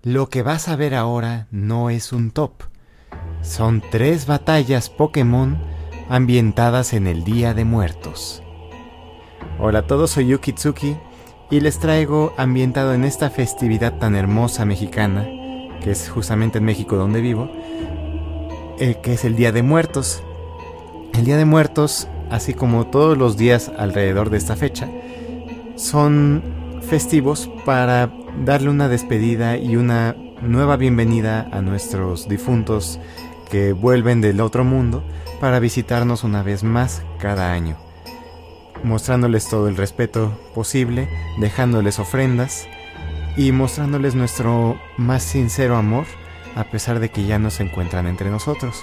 Lo que vas a ver ahora no es un top. Son 3 batallas Pokémon ambientadas en el Día de Muertos. Hola a todos, soy Yuki Tsuki y les traigo, ambientado en esta festividad tan hermosa mexicana, que es justamente en México donde vivo, que es el Día de Muertos. El Día de Muertos, así como todos los días alrededor de esta fecha, son festivos para darle una despedida y una nueva bienvenida a nuestros difuntos que vuelven del otro mundo para visitarnos una vez más cada año, mostrándoles todo el respeto posible, dejándoles ofrendas y mostrándoles nuestro más sincero amor a pesar de que ya no se encuentran entre nosotros.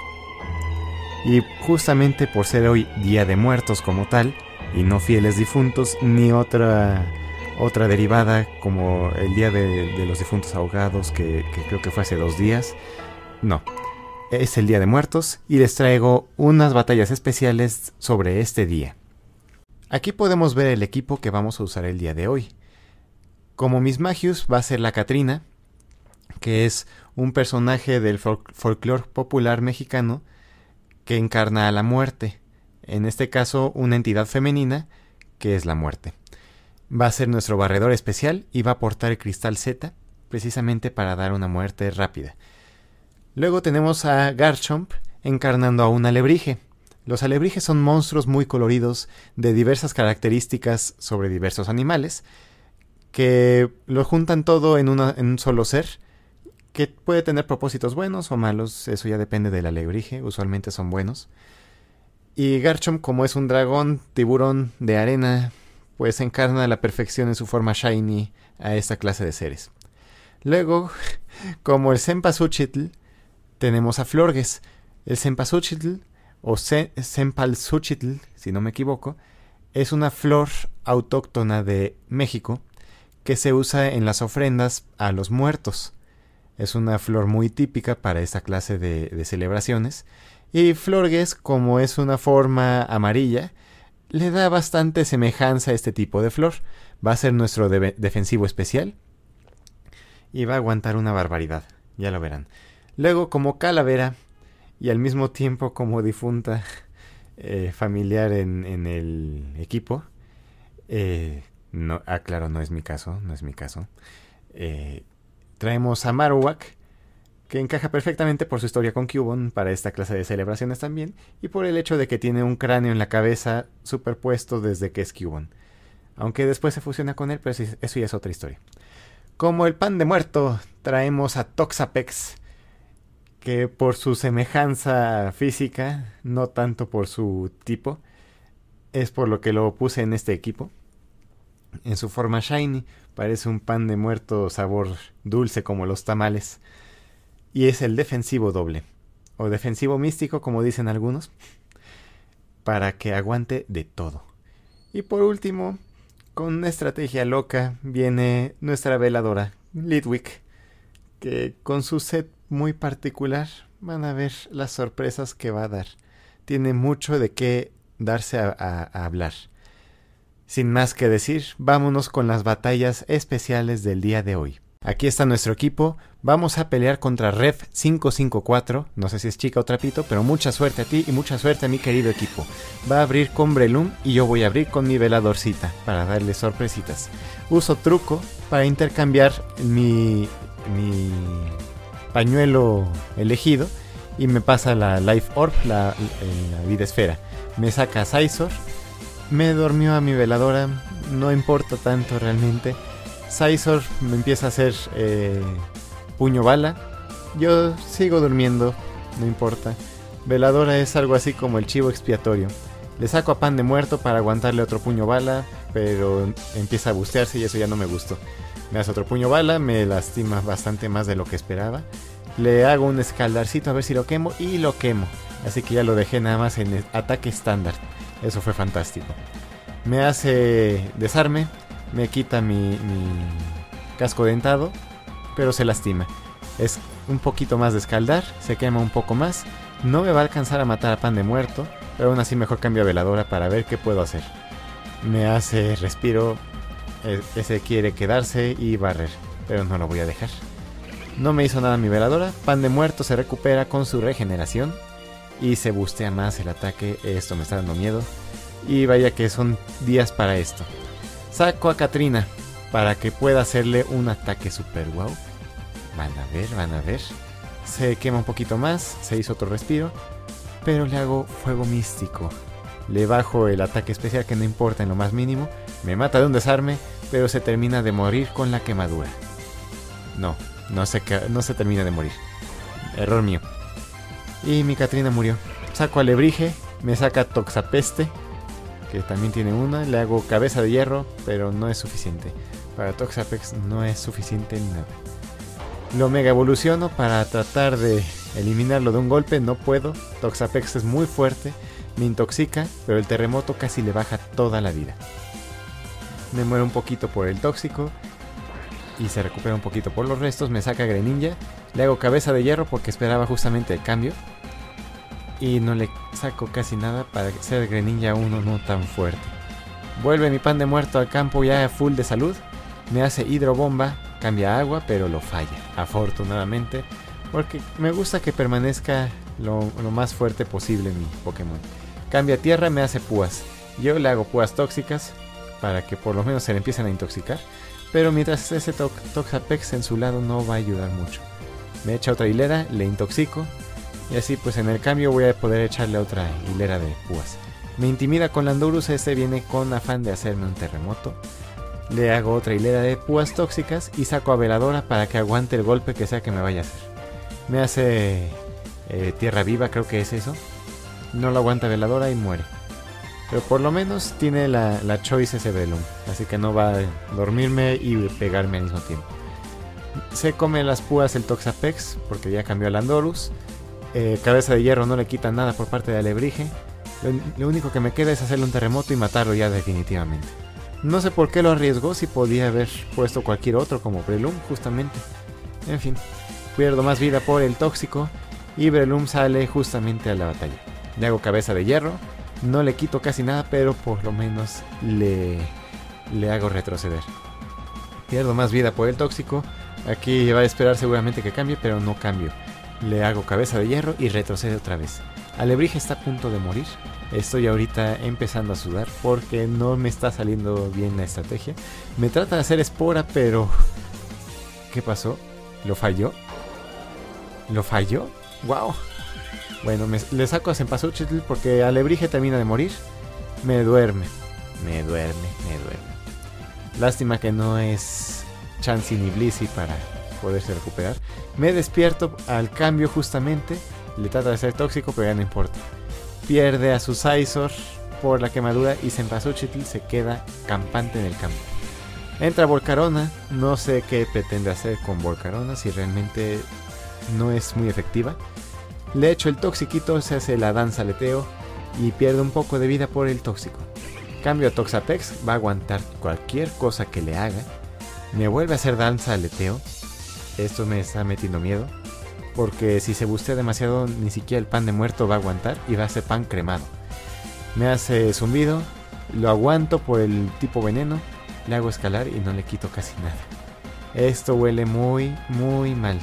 Y justamente por ser hoy Día de Muertos como tal, y no fieles difuntos, ni otra derivada como el Día de los Difuntos Ahogados, que creo que fue hace 2 días. No, es el Día de Muertos y les traigo unas batallas especiales sobre este día. Aquí podemos ver el equipo que vamos a usar el día de hoy. Como Miss Magius va a ser la Catrina, que es un personaje del folclore popular mexicano que encarna a la muerte. En este caso, una entidad femenina que es la muerte. Va a ser nuestro barredor especial y va a portar el cristal Z, precisamente para dar una muerte rápida. Luego tenemos a Garchomp encarnando a un alebrije. Los alebrijes son monstruos muy coloridos de diversas características sobre diversos animales, que lo juntan todo en un solo ser, que puede tener propósitos buenos o malos, eso ya depende del alebrije, usualmente son buenos. Y Garchomp, como es un dragón tiburón de arena, pues encarna a la perfección en su forma shiny a esta clase de seres. Luego, como el Cempasúchitl, tenemos a Florges. El Cempasúchitl, o Cempalzúchitl, si no me equivoco, es una flor autóctona de México que se usa en las ofrendas a los muertos. Es una flor muy típica para esta clase de celebraciones. Y Florges, como es una forma amarilla, le da bastante semejanza a este tipo de flor. Va a ser nuestro defensivo especial y va a aguantar una barbaridad, ya lo verán. Luego, como calavera y al mismo tiempo como difunta familiar en el equipo, claro, no es mi caso. Traemos a Marowak, que encaja perfectamente por su historia con Cubone para esta clase de celebraciones también, y por el hecho de que tiene un cráneo en la cabeza superpuesto desde que es Cubone. Aunque después se fusiona con él, pero eso ya es otra historia. Como el pan de muerto, traemos a Toxapex, que por su semejanza física, no tanto por su tipo, es por lo que lo puse en este equipo. En su forma shiny, parece un pan de muerto sabor dulce como los tamales. Y es el defensivo doble, o defensivo místico como dicen algunos, para que aguante de todo. Y por último, con una estrategia loca, viene nuestra veladora, Litwick, que con su set muy particular van a ver las sorpresas que va a dar. Tiene mucho de qué darse a hablar. Sin más que decir, vámonos con las batallas especiales del día de hoy. Aquí está nuestro equipo. Vamos a pelear contra Ref 554. No sé si es chica o trapito, pero mucha suerte a ti y mucha suerte a mi querido equipo. Va a abrir con Breloom y yo voy a abrir con mi veladorcita para darle sorpresitas. Uso truco para intercambiar mi pañuelo elegido y me pasa la Life Orb, la vida esfera. Me saca Scizor. Me durmió a mi veladora. No importa tanto realmente. Scizor me empieza a hacer puño bala. Yo sigo durmiendo, no importa. Veladora es algo así como el chivo expiatorio. Le saco a pan de muerto para aguantarle otro puño bala, pero empieza a bustearse y eso ya no me gustó. Me hace otro puño bala, me lastima bastante más de lo que esperaba. Le hago un escaldarcito a ver si lo quemo y lo quemo. Así que ya lo dejé nada más en ataque estándar. Eso fue fantástico. Me hace desarme. Me quita mi casco dentado, pero se lastima. Es un poquito más de escaldar, se quema un poco más. No me va a alcanzar a matar a pan de muerto, pero aún así mejor cambio a veladora para ver qué puedo hacer. Me hace respiro, ese quiere quedarse y barrer, pero no lo voy a dejar. No me hizo nada mi veladora. Pan de muerto se recupera con su regeneración y se bustea más el ataque. Esto me está dando miedo. Y vaya que son días para esto. Saco a Katrina para que pueda hacerle un ataque super wow. Van a ver. Se quema un poquito más, se hizo otro respiro, pero le hago fuego místico. Le bajo el ataque especial que no importa en lo más mínimo. Me mata de un desarme, pero se termina de morir con la quemadura. No se termina de morir. Error mío. Y mi Katrina murió. Saco a Alebrije, me saca Toxapeste, que también tiene una. Le hago cabeza de hierro, pero no es suficiente. Para Toxapex no es suficiente ni nada. Lo mega evoluciono para tratar de eliminarlo de un golpe. No puedo. Toxapex es muy fuerte. Me intoxica, pero el terremoto casi le baja toda la vida. Me muero un poquito por el tóxico y se recupera un poquito por los restos. Me saca Greninja. Le hago cabeza de hierro porque esperaba justamente el cambio. Y no le saco casi nada para ser Greninja 1 no tan fuerte. Vuelve mi pan de muerto al campo ya full de salud. Me hace hidrobomba. Cambia agua, pero lo falla, afortunadamente, porque me gusta que permanezca lo más fuerte posible mi Pokémon. Cambia tierra, me hace púas. Yo le hago púas tóxicas para que por lo menos se le empiecen a intoxicar, pero mientras ese Toxapex en su lado no va a ayudar mucho. Me echa otra hilera, le intoxico, y así pues en el cambio voy a poder echarle otra hilera de púas. Me intimida con Landorus, este viene con afán de hacerme un terremoto. Le hago otra hilera de púas tóxicas y saco a Veladora para que aguante el golpe que sea que me vaya a hacer. Me hace tierra viva, creo que es eso. No lo aguanta Veladora y muere. Pero por lo menos tiene la choice ese Breloom, así que no va a dormirme y pegarme al mismo tiempo. Se come las púas el Toxapex porque ya cambió a Landorus. Cabeza de hierro no le quita nada por parte de Alebrije. Lo único que me queda es hacerle un terremoto y matarlo ya definitivamente. No sé por qué lo arriesgó si podía haber puesto cualquier otro como Breloom justamente. En fin, pierdo más vida por el tóxico y Breloom sale justamente a la batalla. Le hago cabeza de hierro, no le quito casi nada, pero por lo menos le hago retroceder. Pierdo más vida por el tóxico, aquí va a esperar seguramente que cambie, pero no cambio. Le hago cabeza de hierro y retrocede otra vez. Alebrije está a punto de morir. Estoy ahorita empezando a sudar porque no me está saliendo bien la estrategia. Me trata de hacer espora, pero... ¿qué pasó? ¿Lo falló? ¿Lo falló? ¡Wow! Bueno, le saco a Cempasúchil porque Alebrije termina de morir. Me duerme. Lástima que no es Chansey ni Blissey para poderse recuperar. Me despierto al cambio justamente. Le trata de ser tóxico, pero ya no importa. Pierde a su Scizor por la quemadura y Cempasúchil se queda campante en el campo. Entra Volcarona, no sé qué pretende hacer con Volcarona, si realmente no es muy efectiva. Le echo el toxiquito, se hace la danza aleteo y pierde un poco de vida por el tóxico. Cambio a Toxapex, va a aguantar cualquier cosa que le haga. Me vuelve a hacer danza aleteo. Esto me está metiendo miedo, porque si se bustea demasiado ni siquiera el pan de muerto va a aguantar y va a ser pan cremado. Me hace zumbido, lo aguanto por el tipo veneno, le hago escalar y no le quito casi nada. Esto huele muy mal.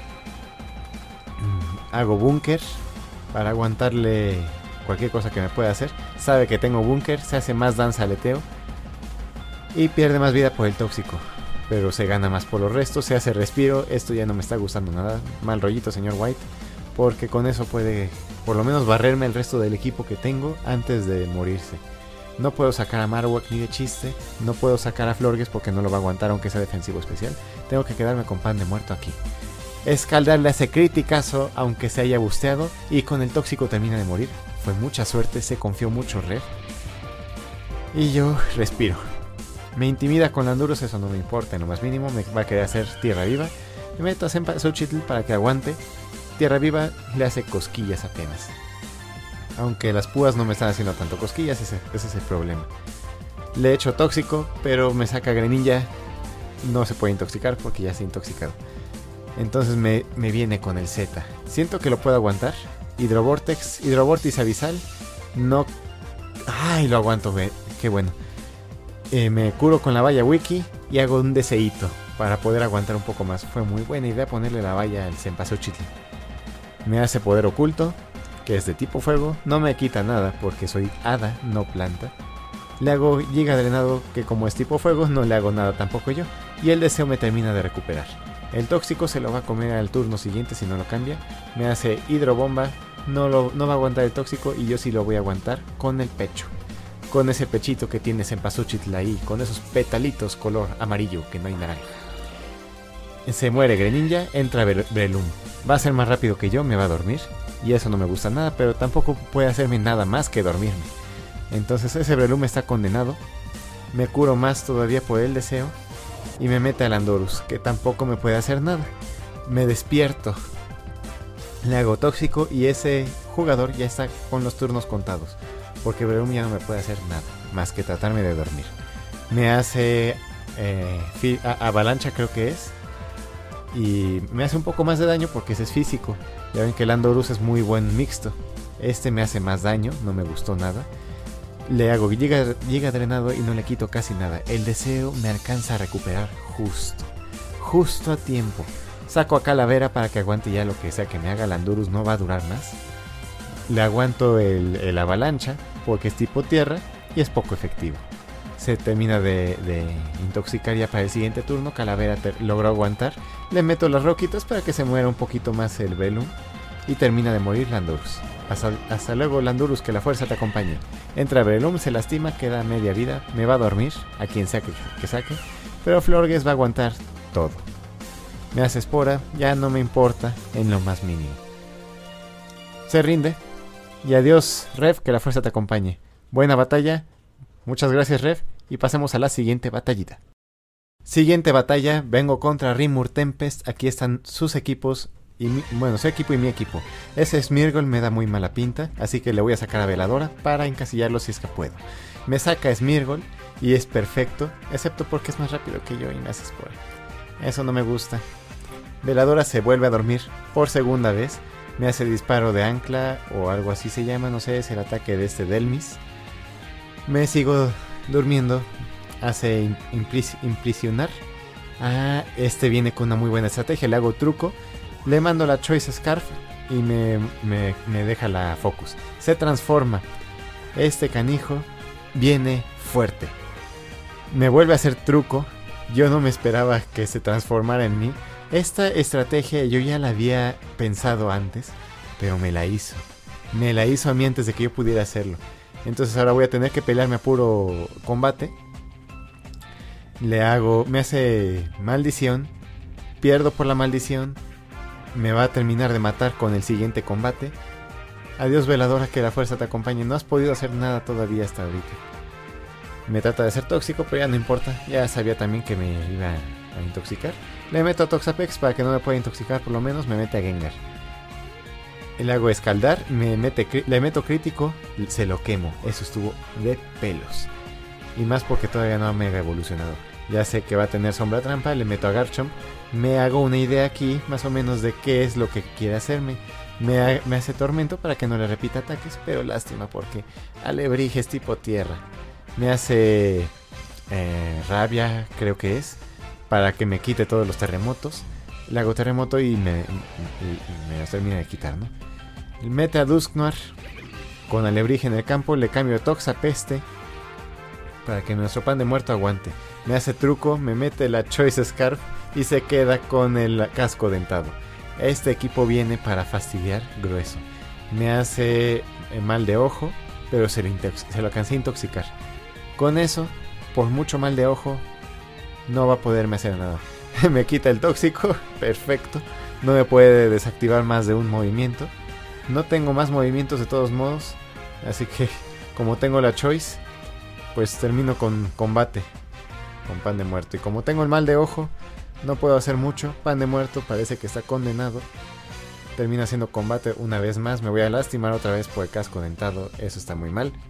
Hago búnker para aguantarle cualquier cosa que me pueda hacer. Sabe que tengo búnker, se hace más danza aleteo y pierde más vida por el tóxico. Pero se gana más por los restos, se hace respiro. Esto ya no me está gustando nada. Mal rollito, señor White, porque con eso puede por lo menos barrerme el resto del equipo que tengo antes de morirse. No puedo sacar a Marowak ni de chiste. No puedo sacar a Florges porque no lo va a aguantar aunque sea defensivo especial. Tengo que quedarme con pan de muerto aquí. Scaldar le hace criticazo aunque se haya busteado y con el tóxico termina de morir. Fue mucha suerte, se confió mucho Red. Y yo respiro. Me intimida con Landorus, eso no me importa en lo más mínimo. Me va a querer hacer tierra viva. Me meto a Cempasúchil para que aguante. Tierra viva le hace cosquillas apenas. Aunque las púas no me están haciendo tanto cosquillas, ese es el problema. Le echo tóxico, pero me saca Greninja. No se puede intoxicar porque ya se ha intoxicado. Entonces me viene con el Z. Siento que lo puedo aguantar. Hidrovortex, Hidrovórtice Abisal. No... ¡ay! Lo aguanto, qué bueno. Me curo con la valla wiki y hago un deseíto. para poder aguantar un poco más. Fue muy buena idea ponerle la valla al Cempasúchil. Me hace poder oculto, que es de tipo fuego. No me quita nada porque soy hada, no planta. Le hago Giga Drenado, que como es tipo fuego no le hago nada tampoco yo. Y el deseo me termina de recuperar. El tóxico se lo va a comer al turno siguiente si no lo cambia. Me hace hidrobomba, no va a aguantar el tóxico y yo sí lo voy a aguantar con el pecho. Con ese pechito que tiene Cempasúchil ahí, con esos petalitos color amarillo que no hay naranja. Se muere Greninja, entra Breloom. Va a ser más rápido que yo, me va a dormir. Y eso no me gusta nada, pero tampoco puede hacerme nada más que dormirme. Entonces ese Breloom está condenado. Me curo más todavía por el deseo. Y me mete a Landorus, que tampoco me puede hacer nada. Me despierto. Le hago tóxico y ese jugador ya está con los turnos contados. Porque Breloom ya no me puede hacer nada, más que tratarme de dormir. Me hace avalancha, creo que es. Y me hace un poco más de daño porque ese es físico. Ya ven que el Landorus es muy buen mixto. Este me hace más daño, no me gustó nada. Le hago Giga Drenado y no le quito casi nada. El deseo me alcanza a recuperar justo a tiempo. Saco a Calavera para que aguante ya lo que sea que me haga. Landorus no va a durar más. Le aguanto el avalancha porque es tipo tierra y es poco efectivo. Se termina de intoxicar ya para el siguiente turno. Calavera logró aguantar. Le meto las roquitas para que se muera un poquito más el Breloom. Y termina de morir Landorus. Hasta luego Landorus, que la fuerza te acompañe. Entra Breloom, se lastima, queda media vida. Me va a dormir, a quien sea que saque. Pero Florges va a aguantar todo. Me hace espora, ya no me importa en lo más mínimo. Se rinde. Y adiós Rev, que la fuerza te acompañe. Buena batalla. Muchas gracias Rev. Y pasemos a la siguiente batallita. Siguiente batalla, vengo contra Rimur Tempest. Aquí están sus equipos. Su equipo y mi equipo. Ese Smeargle me da muy mala pinta, así que le voy a sacar a Veladora para encasillarlo si es que puedo. Me saca Smeargle y es perfecto, excepto porque es más rápido que yo y me hace espora. Eso no me gusta. Veladora se vuelve a dormir por segunda vez. Me hace disparo de ancla o algo así se llama, no sé, es el ataque de este Delmis. Me sigo durmiendo. Hace imprisionar. Este viene con una muy buena estrategia, le hago truco. Le mando la Choice Scarf y me deja la Focus. Se transforma. Este canijo viene fuerte. Me vuelve a hacer truco. Yo no me esperaba que se transformara en mí. Esta estrategia yo ya la había pensado antes, pero me la hizo. Me la hizo a mí antes de que yo pudiera hacerlo. Entonces ahora voy a tener que pelearme a puro combate. Me hace maldición. Pierdo por la maldición. Me va a terminar de matar con el siguiente combate. Adiós Veladora, que la fuerza te acompañe. No has podido hacer nada todavía hasta ahorita. Me trata de ser tóxico, pero ya no importa. Ya sabía también que me iba a intoxicar. Le meto a Toxapex para que no me pueda intoxicar. Por lo menos me mete a Gengar. Le hago escaldar. Le meto crítico. Se lo quemo. Eso estuvo de pelos. Y más porque todavía no ha mega evolucionado. Ya sé que va a tener sombra trampa. Le meto a Garchomp. Me hago una idea aquí, más o menos, de qué es lo que quiere hacerme. Me hace tormento para que no le repita ataques, pero lástima porque Alebrije es tipo tierra. Me hace rabia, creo que es, para que me quite todos los terremotos. Le hago terremoto y me los termina de quitar, ¿no? Mete a Dusknoir con Alebrije en el campo, le cambio a Toxapeste para que nuestro pan de muerto aguante. Me hace truco, me mete la Choice Scarf y se queda con el casco dentado. Este equipo viene para fastidiar grueso. Me hace mal de ojo, pero se lo alcancé a intoxicar. Con eso, por mucho mal de ojo, no va a poderme hacer nada. Me quita el tóxico, perfecto. No me puede desactivar más de un movimiento. No tengo más movimientos de todos modos, así que como tengo la Choice, pues termino con combate, con pan de muerto. Y como tengo el mal de ojo, no puedo hacer mucho. Pan de muerto parece que está condenado. Termina haciendo combate una vez más. Me voy a lastimar otra vez por el casco dentado. Eso está muy mal.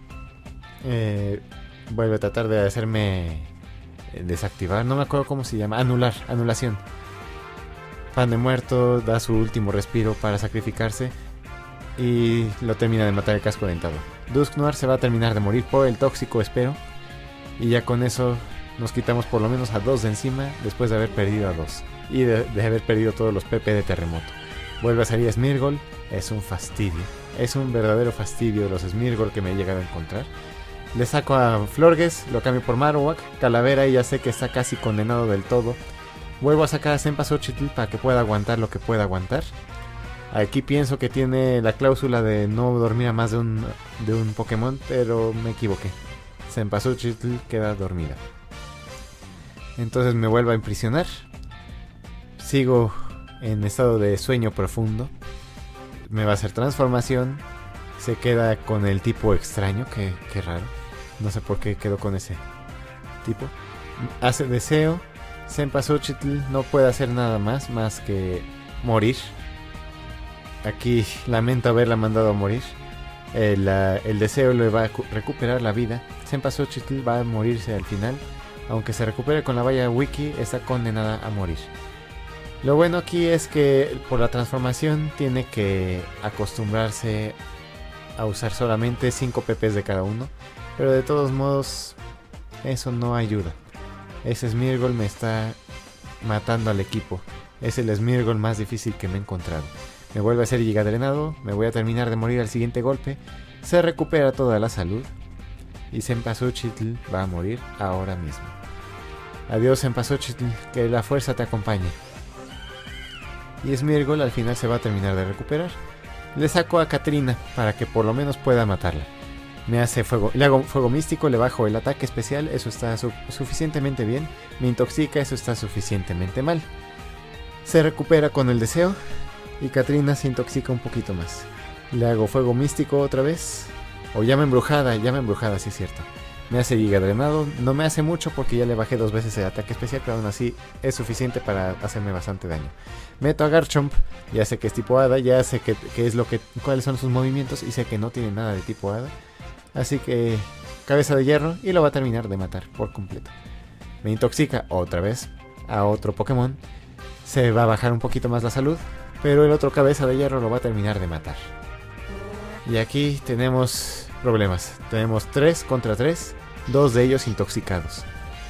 Vuelve a tratar de hacerme desactivar. No me acuerdo cómo se llama. Anulación. Pan de muerto da su último respiro para sacrificarse. Y lo termina de matar el casco dentado. Dusknoir se va a terminar de morir por el tóxico, espero. Y ya con eso Nos quitamos por lo menos a 2 de encima después de haber perdido a 2. Y de haber perdido todos los PP de terremoto. Vuelve a salir Smeargle. Es un fastidio. Es un verdadero fastidio los Smeargle que me he llegado a encontrar. Le saco a Florges, lo cambio por Marowak. Calavera y ya sé que está casi condenado del todo. Vuelvo a sacar a Cempasúchitl para que pueda aguantar lo que pueda aguantar. Aquí pienso que tiene la cláusula de no dormir a más de un Pokémon, pero me equivoqué. Cempasúchitl queda dormida. Entonces me vuelvo a imprisionar. Sigo en estado de sueño profundo. Me va a hacer transformación. Se queda con el tipo extraño, que raro. No sé por qué quedó con ese tipo. Hace deseo. Cempasúchitl no puede hacer nada más que morir. Aquí lamento haberla mandado a morir. El deseo le va a recuperar la vida. Cempasúchitl va a morirse al final. Aunque se recupere con la valla wiki, está condenada a morir. Lo bueno aquí es que por la transformación tiene que acostumbrarse a usar solamente 5 PPs de cada uno. Pero de todos modos, eso no ayuda. Ese Smeargle me está matando al equipo. Es el Smeargle más difícil que me he encontrado. Me vuelve a hacer Giga Drenado. Me voy a terminar de morir al siguiente golpe. Se recupera toda la salud. Y Cempasúchitl va a morir ahora mismo. Adiós Cempasúchitl, que la fuerza te acompañe. Y Smeargle al final se va a terminar de recuperar. Le saco a Katrina para que por lo menos pueda matarla. Me hace fuego, le hago fuego místico, le bajo el ataque especial, eso está suficientemente bien. Me intoxica, eso está suficientemente mal. Se recupera con el deseo y Katrina se intoxica un poquito más. Le hago fuego místico otra vez. O llama embrujada, sí es cierto. Me hace Giga Drenado, no me hace mucho porque ya le bajé 2 veces el ataque especial, pero aún así es suficiente para hacerme bastante daño. Meto a Garchomp, ya sé que es tipo hada, ya sé cuáles son sus movimientos y sé que no tiene nada de tipo hada. Así que cabeza de hierro y lo va a terminar de matar por completo. Me intoxica otra vez a otro Pokémon. Se va a bajar un poquito más la salud, pero el otro cabeza de hierro lo va a terminar de matar. Y aquí tenemos problemas. Tenemos 3 contra 3, 2 de ellos intoxicados.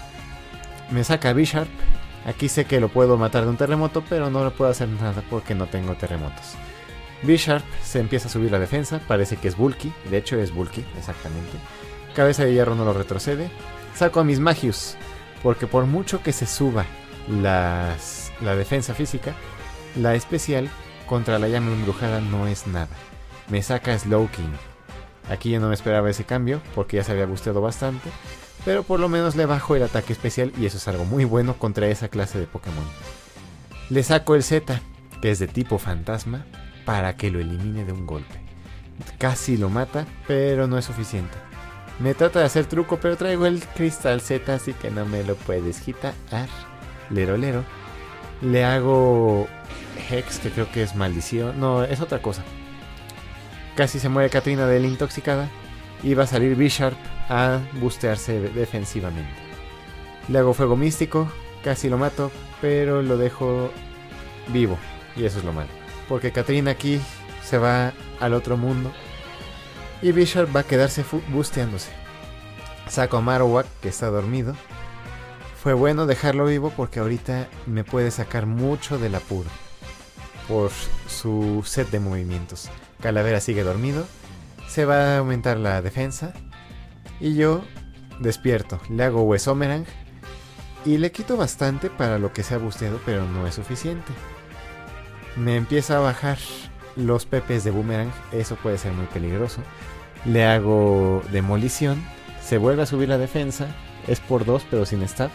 Me saca Bisharp. Aquí sé que lo puedo matar de un terremoto, pero no le puedo hacer nada porque no tengo terremotos. Bisharp se empieza a subir la defensa, parece que es bulky, de hecho es bulky, exactamente. Cabeza de hierro no lo retrocede. Saco a mis Magius, porque por mucho que se suba la defensa física, la especial contra la llama embrujada no es nada. Me saca Slowking. Aquí yo no me esperaba ese cambio, porque ya se había gustado bastante, pero por lo menos le bajo el ataque especial y eso es algo muy bueno contra esa clase de Pokémon. Le saco el Z, que es de tipo fantasma, para que lo elimine de un golpe. Casi lo mata, pero no es suficiente. Me trata de hacer truco, pero traigo el Cristal Z, así que no me lo puedes quitar. Lero lero. Le hago Hex, que creo que es maldición. No, es otra cosa. Casi se muere Katrina de la intoxicada. Y va a salir Bisharp a bustearse defensivamente. Le hago fuego místico, casi lo mato, pero lo dejo vivo. Y eso es lo malo. Porque Katrina aquí se va al otro mundo. Y Bisharp va a quedarse busteándose. Saco a Marowak, que está dormido. Fue bueno dejarlo vivo porque ahorita me puede sacar mucho del apuro. Por su set de movimientos. Calavera sigue dormido. Se va a aumentar la defensa. Y yo despierto. Le hago Huesomerang. Y le quito bastante para lo que se ha busteado, pero no es suficiente. Me empieza a bajar los PPs de Boomerang. Eso puede ser muy peligroso. Le hago Demolición. Se vuelve a subir la defensa. Es por 2 pero sin stab.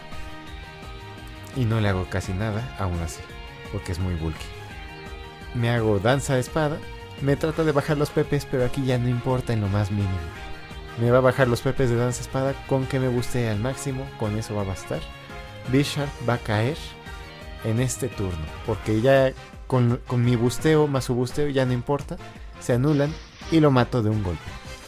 Y no le hago casi nada aún así, porque es muy bulky. Me hago Danza de Espada. Me trata de bajar los PPs, pero aquí ya no importa en lo más mínimo. Me va a bajar los PPs de Danza de Espada con que me bustee al máximo. Con eso va a bastar. Bisharp va a caer en este turno, porque ya con mi busteo más su busteo ya no importa. Se anulan y lo mato de un golpe.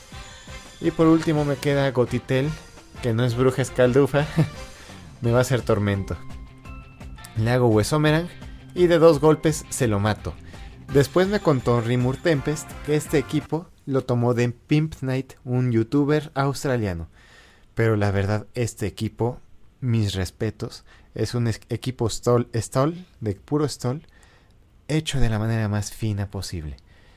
Y por último me queda Gotitel, que no es bruja escaldufa. Me va a hacer tormento. Le hago Huesomerang y de 2 golpes se lo mato. Después me contó Rimur Tempest que este equipo lo tomó de Pimp Knight, un youtuber australiano. Pero la verdad, este equipo mis respetos. Es un equipo stall de puro stall, hecho de la manera más fina posible.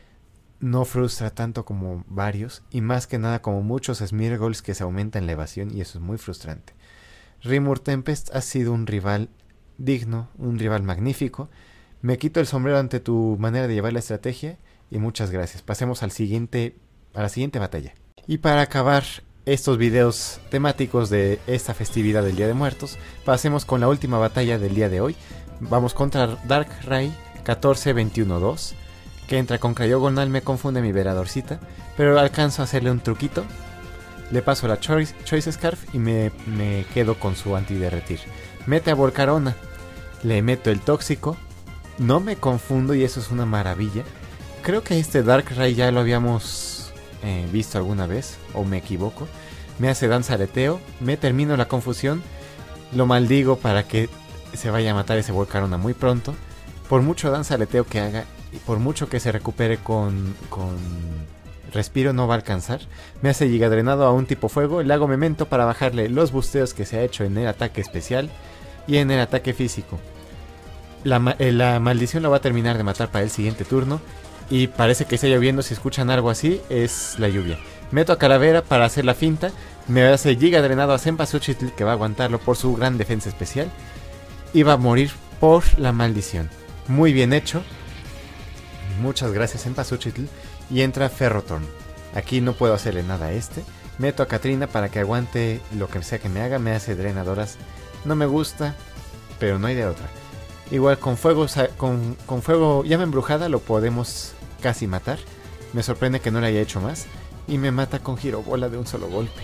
No frustra tanto como varios, y más que nada como muchos Smeargolls que se aumentan la evasión, y eso es muy frustrante. Rimur Tempest ha sido un rival digno, un rival magnífico. Me quito el sombrero ante tu manera de llevar la estrategia, y muchas gracias. Pasemos a la siguiente batalla. Y para acabar estos videos temáticos de esta festividad del Día de Muertos, pasemos con la última batalla del día de hoy. Vamos contra Darkrai 14-21-2, que entra con Cryogonal. Me confunde mi Veradorcita, pero alcanzo a hacerle un truquito. Le paso la Choice Scarf y me quedo con su antiderretir. Mete a Volcarona, le meto el tóxico, no me confundo y eso es una maravilla. Creo que este Darkrai ya lo habíamos visto alguna vez, o me equivoco. Me hace danza aleteo, me termino la confusión, lo maldigo para que se vaya a matar ese Volcarona muy pronto. Por mucho danza aleteo que haga y por mucho que se recupere con respiro, no va a alcanzar. Me hace Giga Drenado a un tipo fuego, le hago Memento para bajarle los busteos que se ha hecho en el ataque especial y en el ataque físico. La maldición lo va a terminar de matar para el siguiente turno. Y parece que está lloviendo, si escuchan algo así, es la lluvia. Meto a Calavera para hacer la finta. Me hace Giga Drenado a Cempasúchitl, que va a aguantarlo por su gran defensa especial. Y va a morir por la maldición. Muy bien hecho. Muchas gracias, Cempasúchitl. Y entra Ferrothorn. Aquí no puedo hacerle nada a este. Meto a Katrina para que aguante lo que sea que me haga. Me hace Drenadoras. No me gusta, pero no hay de otra. Igual con fuego, llama embrujada lo podemos casi matar. Me sorprende que no le haya hecho más. Y me mata con Girobola de un solo golpe.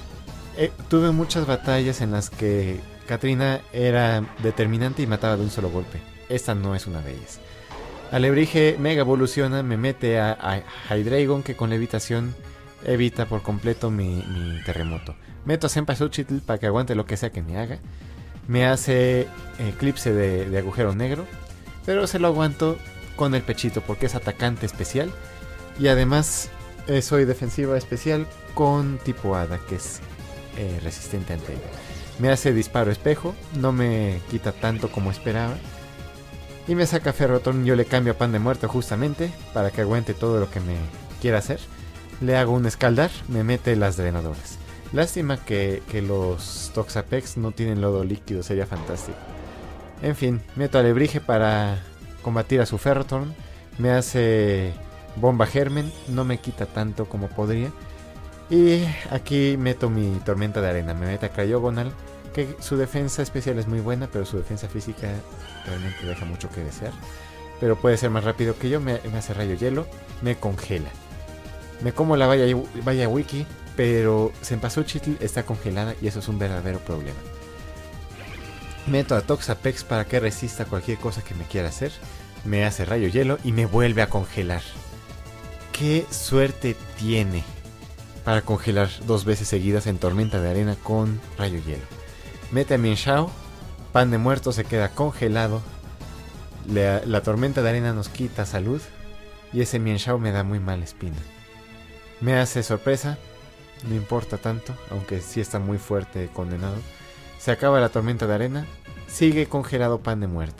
Tuve muchas batallas en las que Katrina era determinante y mataba de un solo golpe. Esta no es una de ellas. Alebrije mega evoluciona, me mete a Hydreigon, que con levitación evita por completo mi terremoto. Meto a Cempasúchitl para que aguante lo que sea que me haga. Me hace eclipse de agujero negro, pero se lo aguanto con el pechito porque es atacante especial. Y además soy defensiva especial con tipo hada, que es resistente ante ello. Me hace disparo espejo, no me quita tanto como esperaba. Y me saca Ferrothorn, yo le cambio a Pan de Muerto justamente para que aguante todo lo que me quiera hacer. Le hago un escaldar, me mete las drenadoras. Lástima que los Toxapex no tienen lodo líquido, sería fantástico. En fin, meto a Alebrije para combatir a su Ferrothorn. Me hace Bomba Germen, no me quita tanto como podría. Y aquí meto mi Tormenta de Arena, me mete a Cryogonal, que su defensa especial es muy buena, pero su defensa física realmente deja mucho que desear. Pero puede ser más rápido que yo, me hace Rayo Hielo, me congela. Me como la valla wiki, pero Cempasúchitl está congelada y eso es un verdadero problema. Meto a Toxapex para que resista cualquier cosa que me quiera hacer. Me hace Rayo Hielo y me vuelve a congelar. ¡Qué suerte tiene para congelar 2 veces seguidas en Tormenta de Arena con Rayo Hielo! Mete a Mienshao, Pan de Muerto se queda congelado. La Tormenta de Arena nos quita salud y ese Mienshao me da muy mala espina. Me hace sorpresa, no importa tanto, aunque sí está muy fuerte condenado. Se acaba la Tormenta de Arena, sigue congelado Pan de Muerto.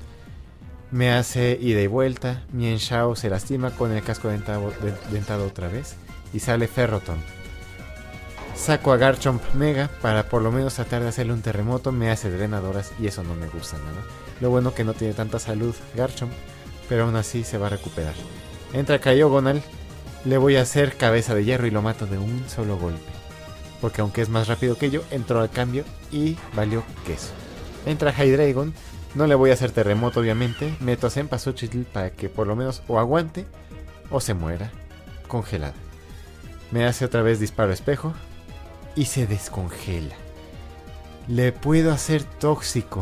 Me hace ida y vuelta, Mienshao se lastima con el casco dentado otra vez y sale Ferrothorn. Saco a Garchomp Mega para por lo menos tratar de hacerle un terremoto, me hace drenadoras y eso no me gusta nada. Lo bueno que no tiene tanta salud Garchomp, pero aún así se va a recuperar. Entra Cryogonal. Le voy a hacer cabeza de hierro y lo mato de un solo golpe. Porque aunque es más rápido que yo, entró al cambio y valió queso. Entra Hydreigon. No le voy a hacer terremoto obviamente. Meto a Cempasúchitl para que por lo menos o aguante o se muera congelada. Me hace otra vez disparo espejo y se descongela. Le puedo hacer tóxico.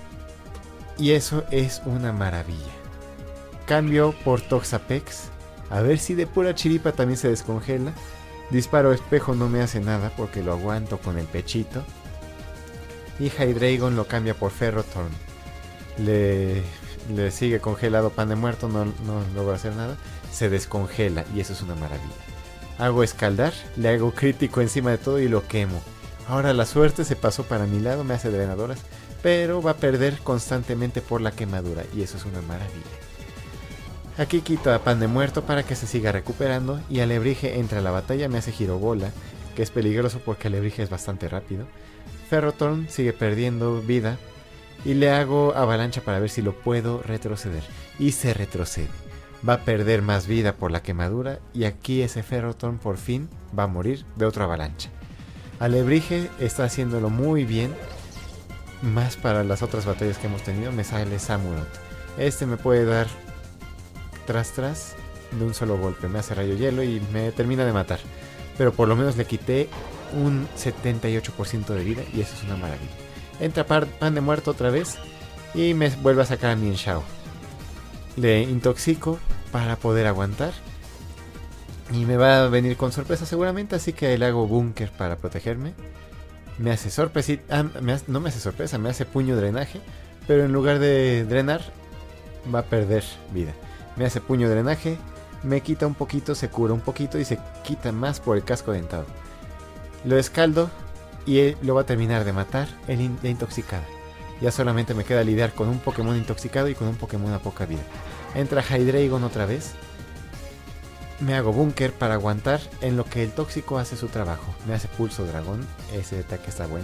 Y eso es una maravilla. Cambio por Toxapex. A ver si de pura chiripa también se descongela. Disparo espejo no me hace nada porque lo aguanto con el pechito. Y Hydreigon lo cambia por Ferrothorn. Le sigue congelado Pan de Muerto, no logro hacer nada. Se descongela y eso es una maravilla. Hago escaldar, le hago crítico encima de todo y lo quemo. Ahora la suerte se pasó para mi lado, me hace drenadoras, pero va a perder constantemente por la quemadura y eso es una maravilla. Aquí quito a Pan de Muerto para que se siga recuperando y Alebrije entra a la batalla, me hace Girobola, que es peligroso porque Alebrije es bastante rápido. Ferrothorn sigue perdiendo vida y le hago Avalancha para ver si lo puedo retroceder. Y se retrocede. Va a perder más vida por la quemadura y aquí ese Ferrothorn por fin va a morir de otra Avalancha. Alebrije está haciéndolo muy bien. Más para las otras batallas que hemos tenido me sale Samurott. Este me puede dar tras de un solo golpe. Me hace rayo hielo y me termina de matar. Pero por lo menos le quité un 78% de vida y eso es una maravilla. Entra Pan de Muerto otra vez y me vuelve a sacar a Mian Shao. Le intoxico para poder aguantar. Y me va a venir con sorpresa seguramente, así que le hago búnker para protegerme. Me hace sorpresita, no me hace sorpresa, me hace puño drenaje, pero en lugar de drenar va a perder vida. Me hace puño drenaje, me quita un poquito, se cura un poquito y se quita más por el casco dentado. Lo escaldo y él lo va a terminar de matar la intoxicada. Ya solamente me queda lidiar con un Pokémon intoxicado y con un Pokémon a poca vida. Entra Hydreigon otra vez. Me hago búnker para aguantar en lo que el tóxico hace su trabajo. Me hace pulso dragón, ese ataque está bueno.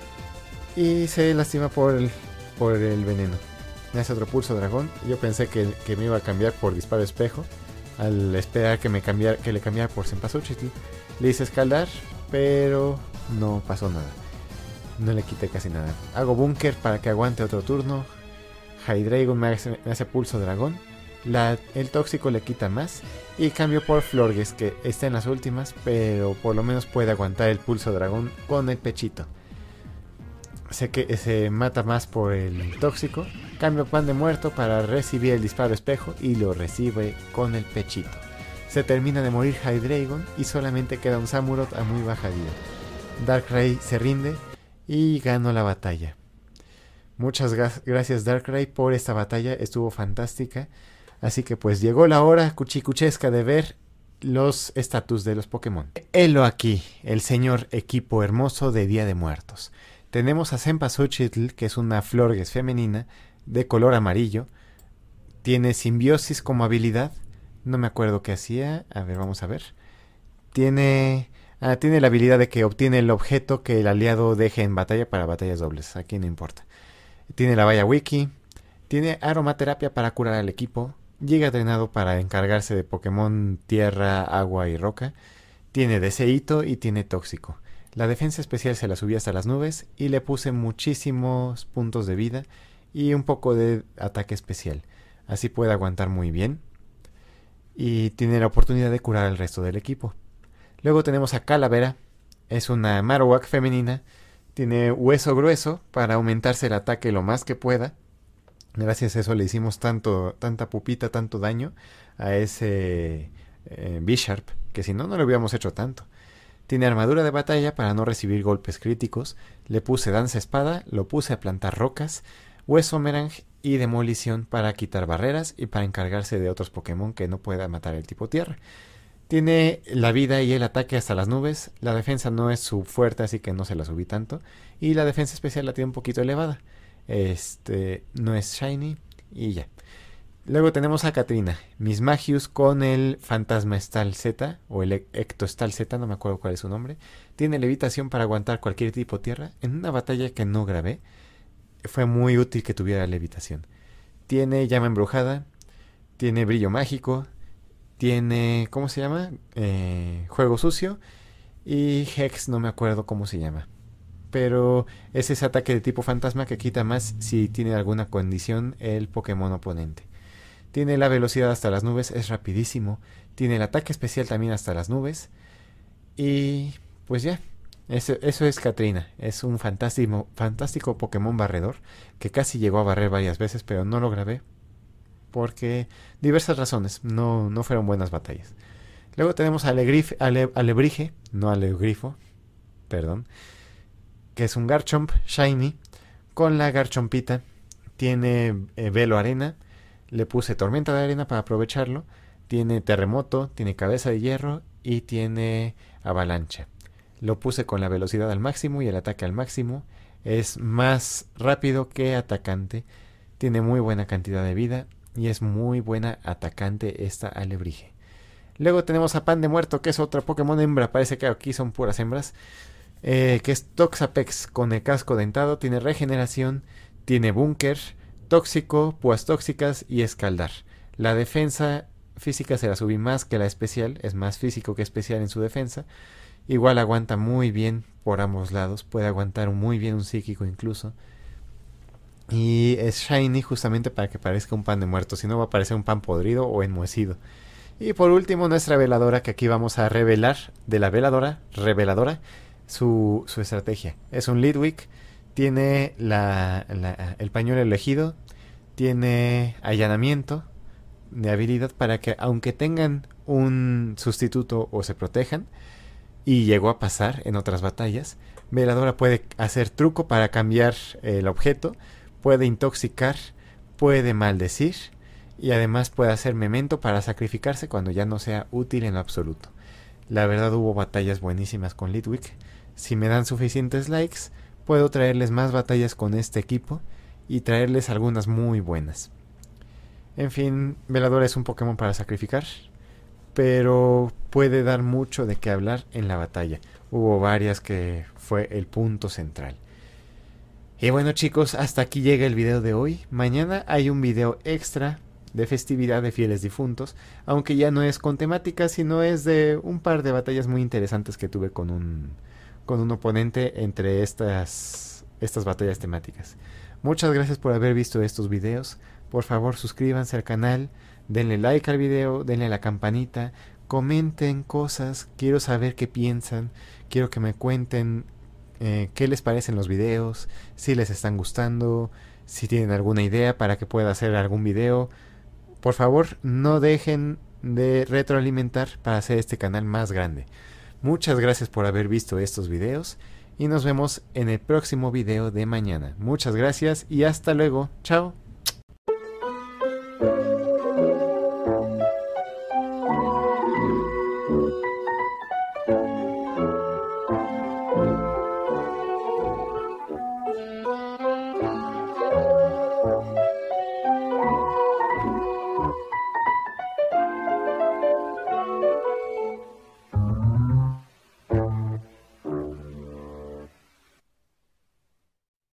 Y se lastima por el veneno. Me hace otro pulso dragón. Yo pensé que me iba a cambiar por disparo espejo. Al esperar que le cambiara por Cempasúchil. Le hice escalar, pero no pasó nada. No le quité casi nada. Hago búnker para que aguante otro turno. Hydreigon me hace pulso dragón. El tóxico le quita más. Y cambio por Florges, que está en las últimas, pero por lo menos puede aguantar el pulso dragón con el pechito. Sé que se mata más por el tóxico. Cambio Pan de Muerto para recibir el disparo espejo y lo recibe con el pechito. Se termina de morir Hydreigon y solamente queda un Samurott a muy baja vida. Darkrai se rinde y gano la batalla. Muchas gracias Darkrai por esta batalla, estuvo fantástica. Así que pues llegó la hora cuchicuchesca de ver los estatus de los Pokémon. Helo aquí, el señor equipo hermoso de Día de Muertos. Tenemos a Cempasúchil, que es una Florges femenina de color amarillo. Tiene simbiosis como habilidad. No me acuerdo qué hacía. A ver, vamos a ver. Tiene la habilidad de que obtiene el objeto que el aliado deje en batalla para batallas dobles. Aquí no importa. Tiene la valla wiki. Tiene aromaterapia para curar al equipo. Llega entrenado para encargarse de Pokémon tierra, agua y roca. Tiene deseito y tiene tóxico. La defensa especial se la subí hasta las nubes y le puse muchísimos puntos de vida y un poco de ataque especial. Así puede aguantar muy bien. Y tiene la oportunidad de curar al resto del equipo. Luego tenemos a Calavera. Es una Marowak femenina. Tiene hueso grueso para aumentarse el ataque lo más que pueda. Gracias a eso le hicimos tanta pupita, tanto daño a ese Bisharp, que si no, no le hubiéramos hecho tanto. Tiene armadura de batalla para no recibir golpes críticos. Le puse danza espada, lo puse a plantar rocas, hueso merang y demolición para quitar barreras y para encargarse de otros Pokémon que no pueda matar el tipo tierra. Tiene la vida y el ataque hasta las nubes. La defensa no es su fuerte, así que no se la subí tanto. Y la defensa especial la tiene un poquito elevada. No es shiny y ya. Luego tenemos a Katrina, Miss Magius con el Fantasma Stal Z o el Ectostal Z, no me acuerdo cuál es su nombre. Tiene levitación para aguantar cualquier tipo tierra. En una batalla que no grabé, fue muy útil que tuviera levitación. Tiene llama embrujada, tiene brillo mágico, tiene, ¿cómo se llama? Juego sucio y Hex, no me acuerdo cómo se llama. Pero es ese ataque de tipo fantasma que quita más si tiene alguna condición el Pokémon oponente. Tiene la velocidad hasta las nubes, es rapidísimo. Tiene el ataque especial también hasta las nubes. Y pues ya, eso es Katrina. Es un fantástico Pokémon barredor que casi llegó a barrer varias veces, pero no lo grabé. Porque diversas razones, no fueron buenas batallas. Luego tenemos a Alebrije, no Alegrifo, perdón. Que es un Garchomp Shiny. Con la Garchompita tiene Velo Arena. Le puse Tormenta de Arena para aprovecharlo. Tiene Terremoto, tiene Cabeza de Hierro y tiene Avalancha. Lo puse con la velocidad al máximo y el ataque al máximo. Es más rápido que atacante. Tiene muy buena cantidad de vida y es muy buena atacante esta alebrije. Luego tenemos a Pan de Muerto, que es otra Pokémon hembra. Parece que aquí son puras hembras. Que es Toxapex con el casco dentado. Tiene regeneración, tiene búnker, tóxico, púas tóxicas y escaldar. La defensa física se la subí más que la especial. Es más físico que especial en su defensa. Igual aguanta muy bien por ambos lados. Puede aguantar muy bien un psíquico incluso. Y es shiny justamente para que parezca un pan de muerto. Si no va a parecer un pan podrido o enmohecido. Y por último nuestra veladora, que aquí vamos a revelar de la reveladora su estrategia. Es un Litwick. Tiene el pañuelo elegido. Tiene allanamiento de habilidad para que aunque tengan un sustituto o se protejan, y llegó a pasar en otras batallas, Veladora puede hacer truco para cambiar el objeto, puede intoxicar, puede maldecir y además puede hacer memento para sacrificarse cuando ya no sea útil en lo absoluto. La verdad hubo batallas buenísimas con Litwick. Si me dan suficientes likes, puedo traerles más batallas con este equipo y traerles algunas muy buenas. En fin, Veladora es un Pokémon para sacrificar, pero puede dar mucho de qué hablar en la batalla. Hubo varias que fue el punto central. Y bueno chicos, hasta aquí llega el video de hoy. Mañana hay un video extra de festividad de fieles difuntos, aunque ya no es con temática, sino es de un par de batallas muy interesantes que tuve con un oponente entre estas batallas temáticas. Muchas gracias por haber visto estos videos. Por favor suscríbanse al canal, denle like al video, denle a la campanita, comenten cosas, quiero saber qué piensan, quiero que me cuenten qué les parecen los videos, si les están gustando, si tienen alguna idea para que pueda hacer algún video. Por favor, no dejen de retroalimentar para hacer este canal más grande. Muchas gracias por haber visto estos videos y nos vemos en el próximo video de mañana. Muchas gracias y hasta luego. Chao.